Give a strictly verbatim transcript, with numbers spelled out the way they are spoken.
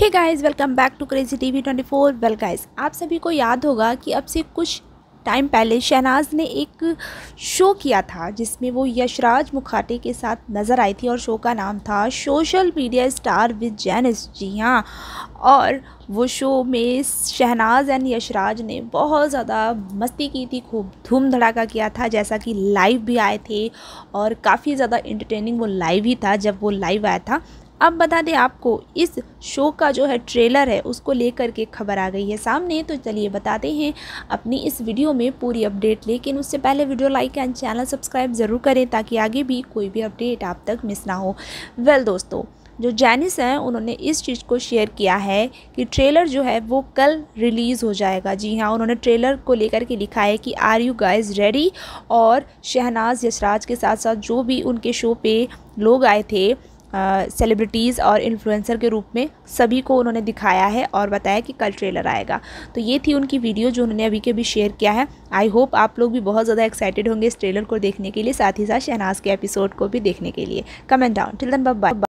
Hey guys, welcome back to crazy TV twenty four. Well guys, आप सभी को याद होगा कि अब से कुछ टाइम पहले शहनाज ने एक शो किया था जिसमें वो यशराज मुखाटे के साथ नज़र आई थी और शो का नाम था social media star with Janice. जी हाँ, और वो शो में शहनाज एंड यशराज ने बहुत ज़्यादा मस्ती की थी, खूब धूम धड़ाका किया था, जैसा कि लाइव भी आए थे और काफ़ी ज़्यादा इंटरटेनिंग वो लाइव ही था जब वो लाइव आया था। अब बता दें आपको, इस शो का जो है ट्रेलर है उसको लेकर के खबर आ गई है सामने, तो चलिए बताते हैं अपनी इस वीडियो में पूरी अपडेट। लेकिन उससे पहले video like and channel subscribe ज़रूर करें ताकि आगे भी कोई भी अपडेट आप तक मिस ना हो। वेल दोस्तों, जो जेनिस हैं उन्होंने इस चीज़ को शेयर किया है कि ट्रेलर जो है वो कल रिलीज़ हो जाएगा। जी हाँ, उन्होंने ट्रेलर को लेकर के लिखा है कि आर यू गाइज रेडी। और शहनाज यशराज के साथ साथ जो भी उनके शो पे लोग आए थे सेलिब्रिटीज़ और इन्फ्लुएंसर के रूप में, सभी को उन्होंने दिखाया है और बताया कि कल ट्रेलर आएगा। तो ये थी उनकी वीडियो जो उन्होंने अभी के भी शेयर किया है। आई होप आप लोग भी बहुत ज़्यादा एक्साइटेड होंगे इस ट्रेलर को देखने के लिए, साथ ही साथ शहनाज के एपिसोड को भी देखने के लिए। Comment down. Till then bye bye.